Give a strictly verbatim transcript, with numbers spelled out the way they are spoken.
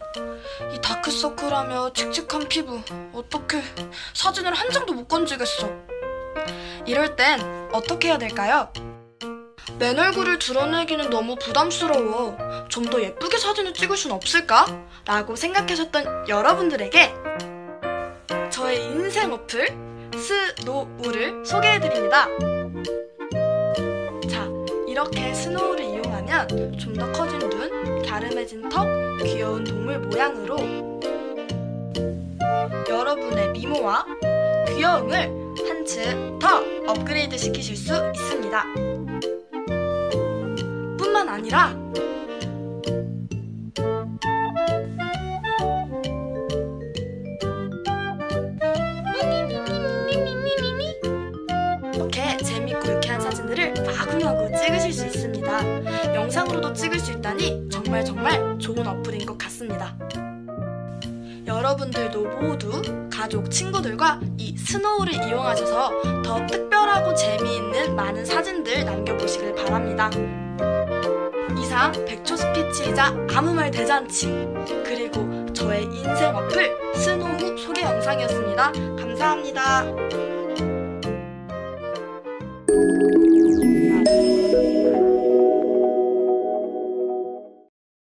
이 다크서클하며 칙칙한 피부, 어떡해. 사진을 한 장도 못 건지겠어. 이럴 땐 어떻게 해야 될까요? 맨 얼굴을 드러내기는 너무 부담스러워. 좀 더 예쁘게 사진을 찍을 순 없을까? 라고 생각하셨던 여러분들에게 저의 인생 어플 스노우를 소개해드립니다. 자, 이렇게 스노우를 이용하면 좀 더 커진 눈, 갸름해진 턱, 귀여운 동물 모양으로 여러분의 미모와 귀여움을 한층 더 업그레이드 시키실 수 있습니다. 뿐만 아니라 이렇게 재밌고 유쾌한 사진들을 마구마구 찍으실 수 있습니다. 영상으로도 찍을 수 있다니 정말 정말 좋은 어플인 것 같습니다. 여러분들도 모두 가족, 친구들과 이 스노우를 이용하셔서 더 특별하고 재미있는 많은 사진들 남겨보시길 바랍니다. 이상 백초 스피치이자 아무 말 대잔치, 그리고 저의 인생 어플 스노우 소개 영상이었습니다. 감사합니다.